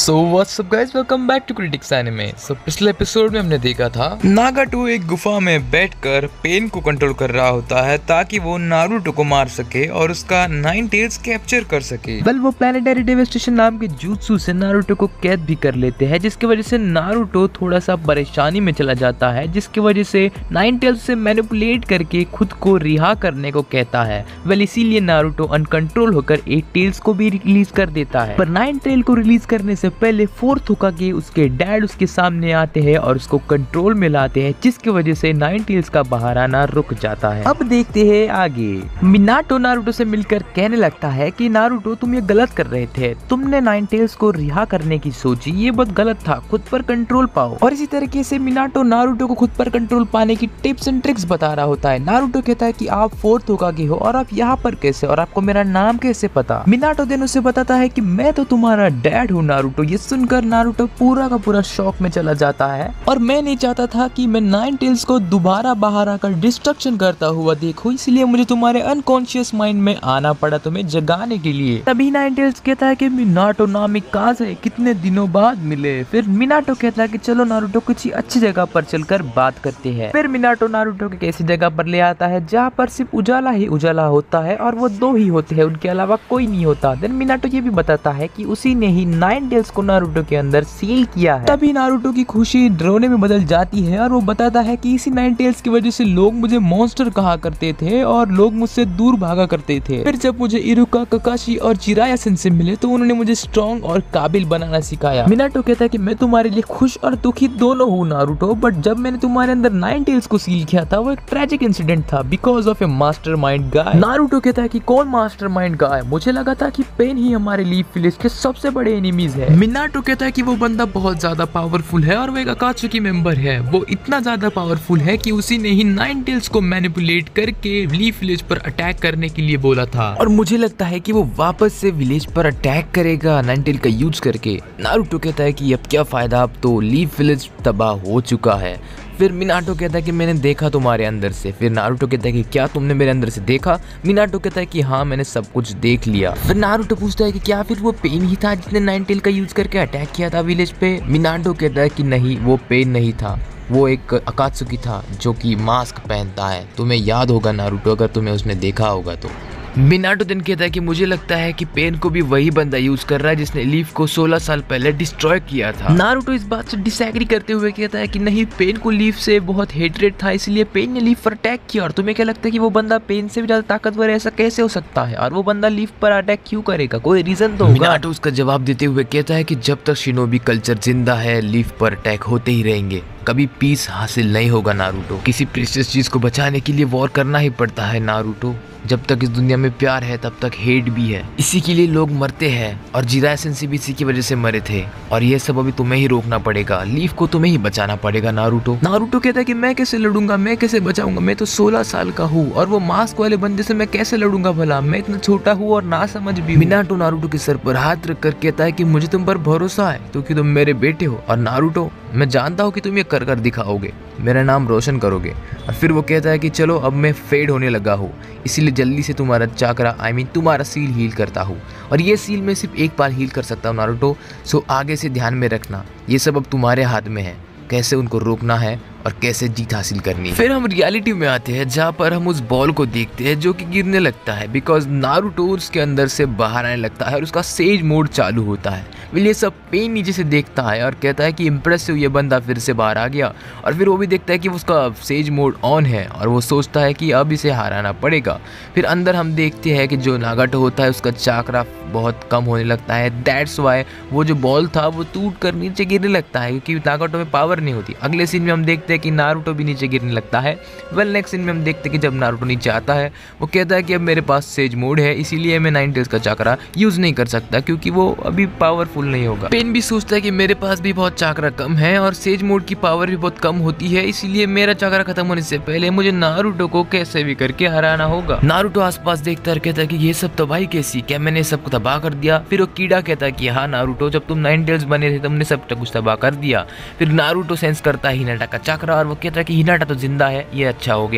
So what's up guys, welcome back to Critics Anime. So पिछले episode में हमने देखा था नागाटो एक गुफा में बैठकर पेन को कंट्रोल कर रहा होता है ताकि वो नारुतो को मार सके और उसका नाइन टेल्स कैप्चर कर सके। वो प्लैनेटरी डेवास्टेशन नाम के जुत्सु से नारुतो को कैद भी कर लेते हैं, जिसकी वजह से नारुतो थोड़ा सा परेशानी में चला जाता है, जिसकी वजह से नाइन टेल्स से मैनिपुलेट करके खुद को रिहा करने को कहता है। इसीलिए नारुतो अनकंट्रोल होकर एट टेल्स को भी रिलीज कर देता है। पर नाइन टेल को रिलीज करने से पहले फोर्थ होकागे उसके डैड उसके सामने आते हैं और उसको कंट्रोल में लाते हैं, जिसकी वजह से नाइन टेल्स का बाहर आना रुक जाता है। अब देखते हैं आगे। मिनाटो नारुतो से मिलकर कहने लगता है कि नारुतो तुम ये गलत कर रहे थे, तुमने नाइन टेल्स को रिहा करने की सोची, ये बहुत गलत था, खुद पर कंट्रोल पाओ। और इसी तरीके से मिनाटो नारुतो को खुद पर कंट्रोल पाने की टिप्स एंड ट्रिक्स बता रहा होता है। नारुतो कहता है कि आप फोर्थ होकागे हो और आप यहाँ पर कैसे, और आपको मेरा नाम कैसे पता। मिनाटो देन उसे बताता है कि मैं तो तुम्हारा डैड हूँ नारुतो। ये सुनकर नारुतो पूरा का पूरा शॉक में चला जाता है और मैं नहीं चाहता था कि मैं नाइन टेल्स को दोबारा बाहर आकर डिस्ट्रक्शन करता हुआ देखूं, इसलिए मुझे तुम्हारे अनकॉन्शियस माइंड में आना पड़ा तुम्हें जगाने के लिए। तभी नाइन टेल्स कहता है कि मिनाटो नामिक कहाँ से कितने दिनों बाद मिले। फिर मिनाटो कहता है कि चलो नारुतो किसी अच्छी जगह पर चलकर बात करते हैं। फिर मिनाटो नारुतो के ऐसी जगह पर ले आता है जहाँ पर सिर्फ उजाला ही उजाला होता है और वो दो ही होते हैं, उनके अलावा कोई नहीं होता। देन मिनाटो ये भी बताता है कि उसी ने ही नाइन टेल्स को नारुतो के अंदर सील किया है। तभी नारुतो की खुशी रोने में बदल जाती है और वो बताता है कि इसी नाइन टेल्स की वजह से लोग मुझे मॉन्स्टर कहा करते थे और लोग मुझसे दूर भागा करते थे। फिर जब मुझे इरुका, ककाशी और जिराया सेंसे मिले तो उन्होंने मुझे स्ट्रॉन्ग और काबिल बनाना सिखाया। मिनाटो कहता है कि मैं तुम्हारे लिए खुश और दुखी दोनों हूँ नारुतो, बट जब मैंने तुम्हारे अंदर नाइन टेल्स को सील किया था वो एक ट्रेजिक इंसिडेंट था because of a mastermind guy. Naruto कहता है कि कौन मास्टरमाइंड गाय, मुझे लगा था कि पेन ही हमारे लीफ विलेज के सबसे बड़े एनिमीज है। मिनाटो कहता है कि वो बंदा बहुत ज्यादा पावरफुल है और वो एक अकात्सुकी मेंबर है। वो इतना ज्यादा पावरफुल है कि उसी ने ही नाइन टेल्स को मैनिपुलेट करके लीफ विलेज पर अटैक करने के लिए बोला था और मुझे लगता है कि वो वापस से विलेज पर अटैक करेगा नाइन टेल का यूज करके। नारुतो कहता है कि अब क्या फायदा, अब तो लीफ विलेज तबाह हो चुका है। फिर मिनाटो कहता है कि मैंने देखा तुम्हारे अंदर से। फिर नारुतो कहता है कि क्या तुमने मेरे अंदर से देखा। मिनाटो कहता है कि हाँ मैंने सब कुछ देख लिया। फिर नारुतो पूछता है कि क्या फिर वो पेन ही था जिसने नाइन टेल का यूज करके अटैक किया था विलेज पे। मिनाटो कहता है कि नहीं, वो पेन नहीं था, वो एक अकात्सुकी था जो कि मास्क पहनता है। तुम्हें याद होगा नारुतो, अगर तुम्हें उसने देखा होगा तो। मिनाटो दिन कहता है कि मुझे लगता है कि पेन को भी वही बंदा यूज कर रहा है जिसने लीफ को 16 साल पहले डिस्ट्रॉय किया था। नारुतो इस बात से डिसएग्री करते हुए कहता है कि नहीं, पेन को लीफ से बहुत हेट्रेड था, इसलिए पेन ने लीफ पर अटैक किया। और तुम्हें क्या लगता है कि वो बंदा पेन से भी ज्यादा ताकतवर है? ऐसा कैसे हो सकता है? और वो बंदा लीफ पर अटैक क्यों करेगा? कोई रीजन तो होगा। मिनाटो उसका जवाब देते हुए कहता है कि जब तक शिनोबी कल्चर जिंदा है लीफ पर अटैक होते ही रहेंगे, कभी पीस हासिल नहीं होगा नारुतो। किसी प्रीशियस चीज को बचाने के लिए वॉर करना ही पड़ता है नारुतो। जब तक इस दुनिया में प्यार है तब तक हेट भी है, इसी के लिए लोग मरते हैं और जिराया सेंसे भी इसी की वजह से मरे थे। और ये सब अभी तुम्हें ही रोकना पड़ेगा, लीफ को तुम्हें ही बचाना पड़ेगा नारुतो। नारुतो कहता है कि मैं कैसे लड़ूंगा, मैं कैसे बचाऊंगा, मैं तो 16 साल का हूँ और वो मास्क वाले बंदे से मैं कैसे लड़ूंगा भला, मैं इतना छोटा हूँ और ना समझ भी। मिनाटो नारुतो के सर पर हाथ रख कर कहता है कि मुझे तुम पर भरोसा है क्योंकि तुम मेरे बेटे हो, और नारुतो मैं जानता हूँ कि तुम ये कर कर दिखाओगे, मेरा नाम रोशन करोगे। और फिर वो कहता है कि चलो अब मैं फेड होने लगा हूँ, इसीलिए जल्दी से तुम्हारा चाकरा तुम्हारा सील हील करता हूँ। और ये सील मैं सिर्फ एक बार हील कर सकता हूँ नारुतो, सो आगे से ध्यान में रखना, ये सब अब तुम्हारे हाथ में है, कैसे उनको रोकना है और कैसे जीत हासिल करनी है। फिर हम रियलिटी में आते हैं जहाँ पर हम उस बॉल को देखते हैं जो कि गिरने लगता है बिकॉज नारुतो उसके अंदर से बाहर आने लगता है और उसका सेज मोड चालू होता है। ये सब पेन नीचे से देखता है और कहता है कि इम्प्रेसिव, ये बंदा फिर से बाहर आ गया। और फिर वो भी देखता है कि उसका सेज मोड ऑन है और वो सोचता है कि अब इसे हराना पड़ेगा। फिर अंदर हम देखते हैं कि जो नागाटो होता है उसका चाकरा बहुत कम होने लगता है। दैट्स वाई वो जो बॉल था वो टूट कर नीचे गिरने लगता है क्योंकि नागाटो में पावर नहीं होती। अगले सीन में हम देखते हैं कि नारुतो भी नीचे गिरने लगता है। नेक्स्ट सीन में हम देखते हैं कि जब नारुतो नीचे आता है वो कहता है कि अब मेरे पास सेज मोड है, इसीलिए मैं नाइन टेल्स का चाकरा यूज नहीं कर सकता क्योंकि वो अभी पावरफुल नहीं होगा। पेन भी सोचता है कि मेरे पास भी बहुत चाकरा कम है और सेज मोड की पावर भी बहुत कम होती है, इसीलिए मेरा चाकरा खत्म होने से पहले मुझे नारुतो को कैसे भी करके हराना होगा। नारुतो आसपास देखता है, कहता है कि ये सब तबाही कैसी, क्या मैंने सबको तबाह कर दिया? फिर वो कीड़ा कहता है कि हाँ नारुतो, जब तुम नाइन टेल्स बने थे तुमने सब कुछ तबाह कर दिया। फिर नारुतो सेंस करता है हिनाटा का चाकरा और वो कहता है कि हिनाटा तो जिंदा है, ये अच्छा हो गया।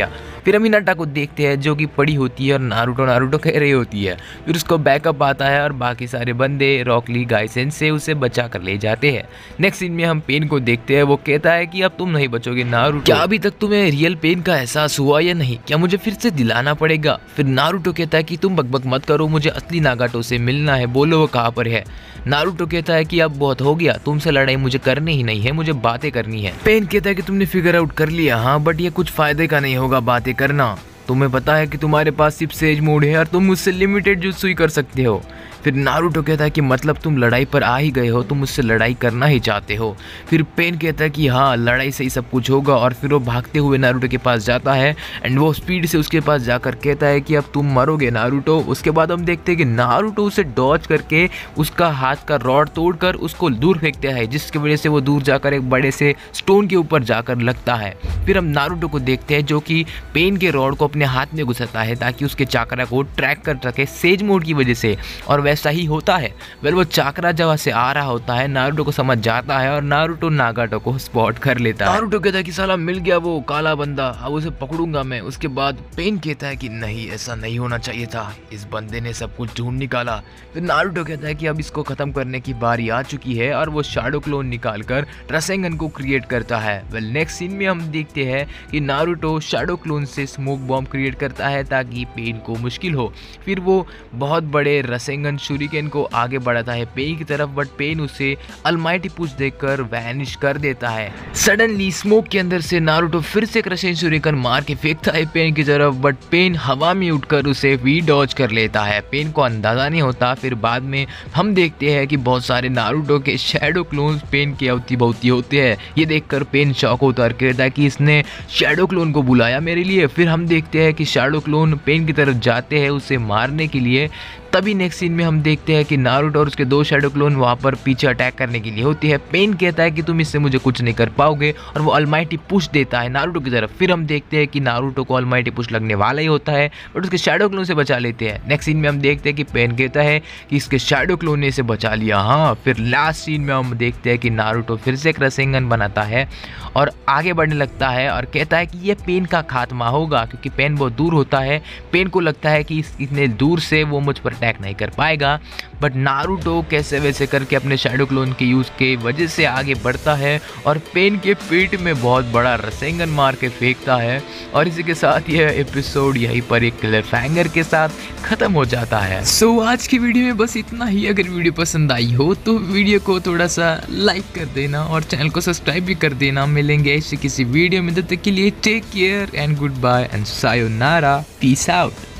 फिर हम हिनाटा को देखते हैं जो कि पड़ी होती है और नारुतो कह रही होती है। फिर उसको बैकअप आता है और बाकी सारे बंदे रॉक ली गाइसेन से उसे बचा कर ले जाते हैं। नेक्स्ट सीन में हम पेन को देखते हैं। वो कहता है कि अब तुम नहीं बचोगे नारुतो, क्या अभी तक तुम्हें रियल पेन का एहसास हुआ या नहीं, क्या मुझे फिर से दिलाना पड़ेगा। फिर नारुतो कहता है कि तुम बकबक मत करो, मुझे असली नागाटो से मिलना है, बोलो वो कहाँ पर है। नारुतो कहता है कि अब बहुत हो गया, तुमसे लड़ाई मुझे करनी ही नहीं है, मुझे बातें करनी है। पेन कहता है कि तुमने फिगर आउट कर लिया, हाँ बट ये कुछ फायदे का नहीं होगा बातें करना, तुम्हें पता है कि तुम्हारे पास सिर्फ सेज मोड है और तुम मुझसे लिमिटेड जुत्सु ही कर सकते हो। फिर नारुतो कहता है कि मतलब तुम लड़ाई पर आ ही गए हो, तुम मुझसे लड़ाई करना ही चाहते हो। फिर पेन कहता है कि हाँ लड़ाई से ही सब कुछ होगा और फिर वो भागते हुए नारुतो के पास जाता है एंड वो स्पीड से उसके पास जाकर कहता है कि अब तुम मरोगे नारुतो। उसके बाद हम देखते हैं कि नारुतो उसे डॉज करके उसका हाथ का रॉड तोड़कर उसको दूर फेंकता है, जिसकी वजह से वो दूर जाकर एक बड़े से स्टोन के ऊपर जाकर लगता है। फिर हम नारुतो को देखते हैं जो कि पेन के रॉड को अपने हाथ में घुसाता है ताकि उसके चाकरा को ट्रैक कर सके सेज मोड की वजह से, और वैसा ही होता है। वेल वो चाकरा जहाँ से आ रहा होता है नारुतो को समझ जाता है और नारुतो नागाटो को स्पॉट कर लेता है। नारुतो कहता है कि साला मिल गया वो काला बंदा, अब उसे पकड़ूंगा मैं। उसके बाद पेन कहता है कि नहीं ऐसा नहीं होना चाहिए था, इस बंदे ने सब कुछ ढूंढ निकाला। फिर नारुतो कहता है कि अब इसको खत्म करने की बारी आ चुकी है और वो शैडो क्लोन निकालकर रासेंगन को क्रिएट करता है। वेल नेक्स्ट सीन में हम देखते हैं कि नारुतो शैडो क्लोन से स्मोक बॉम्ब क्रिएट करता है ताकि पेन को मुश्किल हो। फिर वो बहुत बड़े रासेंगन शूरिकेन को आगे बढ़ाता है पेन की तरफ, बट पेन उसे अलमाइटी पुश देकर वैनिश कर देता है। सडनली स्मोक के अंदर से नारुतो फिर से रासेंगन शूरिकेन मार के फेंकता है पेन की तरफ, बट पेन हवा में उठकर उसे वी डॉज कर लेता है। पेन को अंदाजा नहीं होता। फिर बाद में हम देखते हैं कि बहुत सारे नारुतो के शैडो क्लोन्स पेन के अवती भवती होते हैं। ये देखकर पेन शॉक होता है, कहता है कि इसने शैडो क्लोन को बुलाया मेरे लिए। फिर हम देखते हैं कि शैडो क्लोन पेन की तरफ जाते हैं उसे मारने के लिए। तभी नेक्स्ट सीन में हम देखते हैं कि नारुतो और उसके दो शैडो क्लोन वहाँ पर पीछे अटैक करने के लिए होती है। पेन कहता है कि तुम इससे मुझे कुछ नहीं कर पाओगे और वो अलमाइटी पुश देता है नारुतो की तरफ। फिर हम देखते हैं कि नारुतो को अलमाइटी पुश लगने वाला ही होता है बट उसके शैडो क्लोन से बचा लेते हैं। नेक्स्ट सीन में हम देखते हैं कि पेन कहता है कि इसके शैडो क्लोन ने इसे बचा लिया। हाँ, फिर लास्ट सीन में हम देखते हैं कि नारुतो फिर से एक रासेंगन बनाता है और आगे बढ़ने लगता है और कहता है कि ये पेन का खात्मा होगा क्योंकि पेन बहुत दूर होता है। पेन को लगता है कि इतने दूर से वो मुझ पर अटैक नहीं कर पाएगा, बट नारुतो कैसे वैसे करके अपने शैडो क्लोन के यूज के वजह से आगे बढ़ता है और पेन के पेट में बहुत बड़ा रासेंगन मार के फेंकता है। और इसी के साथ यह एपिसोड यहीं पर एक क्लिफहैंगर के साथ खत्म हो जाता है। सो आज की वीडियो में बस इतना ही। अगर वीडियो पसंद आई हो तो वीडियो को थोड़ा सा लाइक कर देना और चैनल को सब्सक्राइब भी कर देना। मिलेंगे ऐसे किसी वीडियो में, तब तक के लिए take care and good bye and sayonara, peace out.